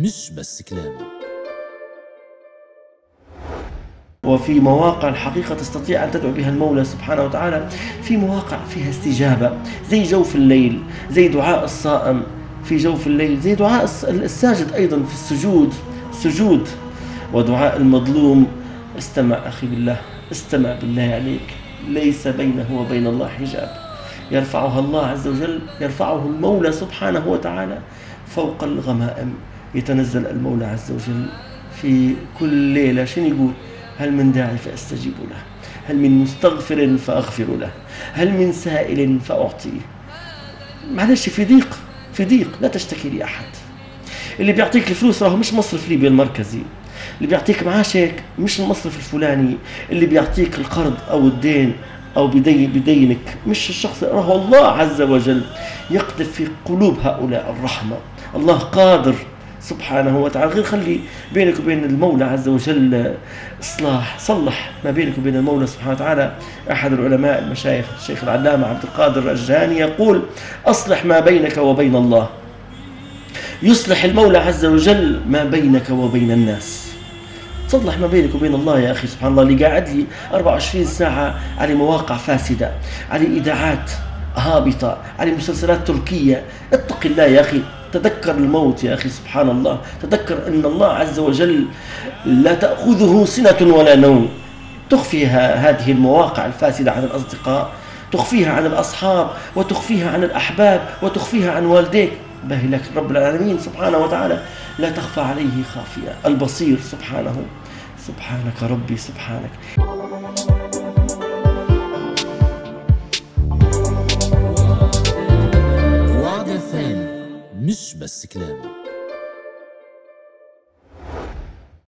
مش بس كلام. وفي مواقع الحقيقة تستطيع أن تدعو بها المولى سبحانه وتعالى، في مواقع فيها استجابة، زي جوف الليل، زي دعاء الصائم في جوف الليل، زي دعاء الساجد أيضا في السجود، ودعاء المظلوم. استمع أخي بالله، استمع بالله عليك، ليس بينه وبين الله حجاب، يرفعها الله عز وجل، يرفعه المولى سبحانه وتعالى فوق الغمائم. يتنزل المولى عز وجل في كل ليلة، شنو يقول؟ هل من داعي فأستجيب له، هل من مستغفر فأغفر له، هل من سائل فأعطيه. معلش في ضيق لا تشتكي لأحد. اللي بيعطيك الفلوس راهو مش مصرف ليبيا المركزي، اللي بيعطيك معاشك مش المصرف الفلاني، اللي بيعطيك القرض أو الدين أو بدينك مش الشخص، راهو الله عز وجل يقذف في قلوب هؤلاء الرحمة. الله قادر سبحانه وتعالى. غير خلي بينك وبين المولى عز وجل إصلاح، صلح ما بينك وبين المولى سبحانه وتعالى. أحد العلماء المشايخ الشيخ العلامة عبد القادر الجاني يقول: أصلح ما بينك وبين الله يصلح المولى عز وجل ما بينك وبين الناس. تصلح ما بينك وبين الله يا أخي. سبحان الله، اللي قاعد لي 24 ساعة على مواقع فاسدة، على إذاعات هابطة، على مسلسلات تركية، اتق الله يا أخي، تذكر الموت يا أخي. سبحان الله، تذكر أن الله عز وجل لا تأخذه سنة ولا نوم. تخفيها هذه المواقع الفاسدة عن الأصدقاء، تخفيها عن الأصحاب، وتخفيها عن الأحباب، وتخفيها عن والديك. باهي لك رب العالمين سبحانه وتعالى لا تخفى عليه خافية، البصير سبحانه. سبحانك ربي سبحانك. وعد FM مش بس كلام.